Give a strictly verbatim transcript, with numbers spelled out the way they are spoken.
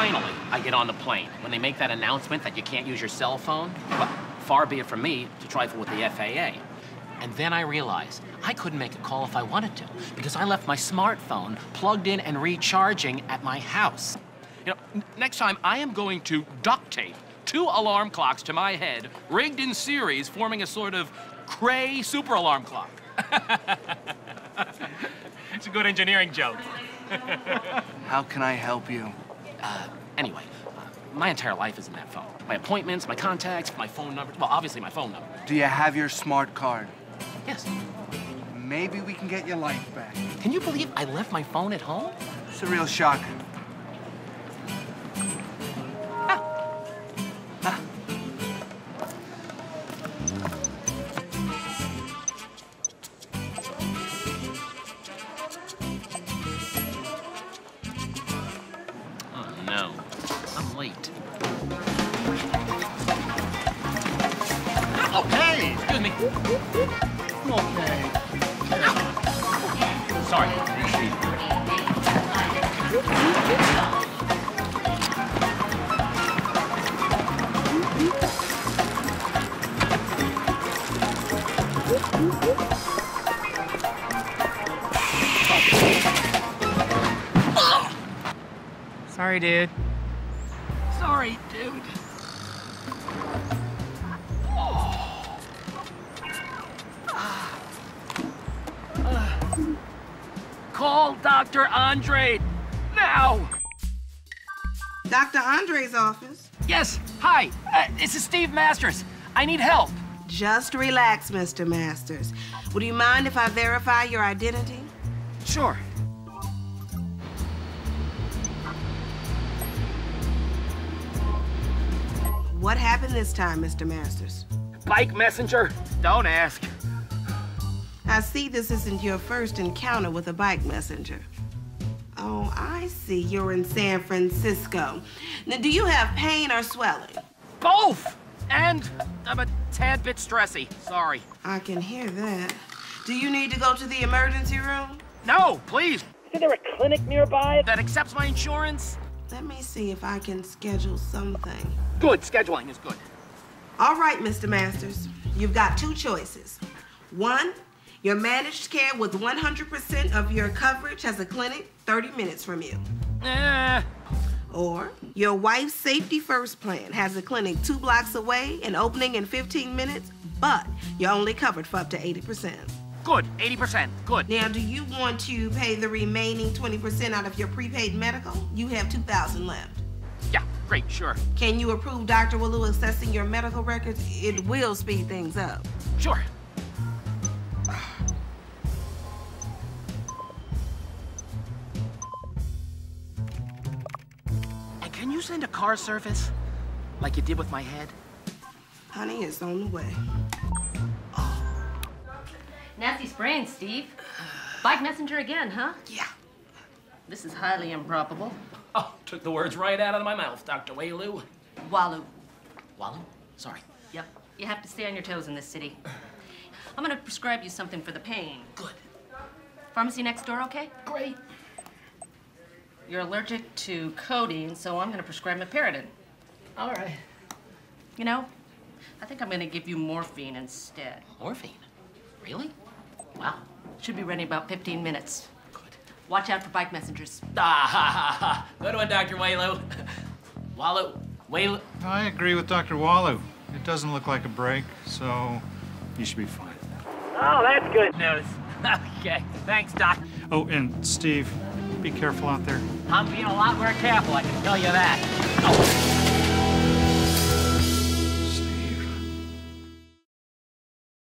finally, I get on the plane. When they make that announcement that you can't use your cell phone, well, far be it from me to trifle with the F A A. And then I realized I couldn't make a call if I wanted to because I left my smartphone plugged in and recharging at my house. You know, n next time I am going to duct tape two alarm clocks to my head, rigged in series, forming a sort of Cray super alarm clock. It's a good engineering joke. How can I help you? Uh, anyway, uh, my entire life is in that phone. My appointments, my contacts, my phone number. Well, obviously my phone number. Do you have your smart card? Yes. Maybe we can get your life back. Can you believe I left my phone at home? It's a real shock. Ah. Ah. Oh, no. I'm late. Oh, hey! Excuse me. Okay. Sorry. Sorry, dude. Sorry, dude. Call Doctor Andre now! Doctor Andre's office? Yes, hi. Uh, this is Steve Masters. I need help. Just relax, Mister Masters. Would you mind if I verify your identity? Sure. What happened this time, Mister Masters? Bike messenger? Don't ask. I see this isn't your first encounter with a bike messenger. Oh, I see. You're in San Francisco. Now, do you have pain or swelling? Both! And I'm a tad bit stressy. Sorry. I can hear that. Do you need to go to the emergency room? No, please. Is there a clinic nearby that accepts my insurance? Let me see if I can schedule something. Good. Scheduling is good. All right, Mister Masters. You've got two choices. One, your managed care with one hundred percent of your coverage has a clinic thirty minutes from you. Eh. Or your wife's Safety First plan has a clinic two blocks away and opening in fifteen minutes, but you're only covered for up to eighty percent. Good. eighty percent. Good. Now, do you want to pay the remaining twenty percent out of your prepaid medical? You have two thousand dollars left. Yeah, great, sure. Can you approve Doctor Walu accessing your medical records? It will speed things up. Sure. And can you send a car service like you did with my head? Honey, it's on the way. Nasty sprain, Steve. Bike messenger again, huh? Yeah. This is highly improbable. Oh, took the words right out of my mouth, Doctor Walu. Walu. Walu? Sorry. Yep. You have to stay on your toes in this city. I'm gonna prescribe you something for the pain. Good. Pharmacy next door, okay? Great. You're allergic to codeine, so I'm gonna prescribe meperidine. All right. You know, I think I'm gonna give you morphine instead. Morphine? Really? Wow. Should be ready in about fifteen minutes. Good. Watch out for bike messengers. Ah, ha, ha, ha. Good one, Doctor Walu. Walu, Walu. I agree with Doctor Walu. It doesn't look like a break, so you should be fine. Oh, that's good news. Okay, thanks, Doc. Oh, and Steve, be careful out there. I'm being a lot more careful, I can tell you that. Oh.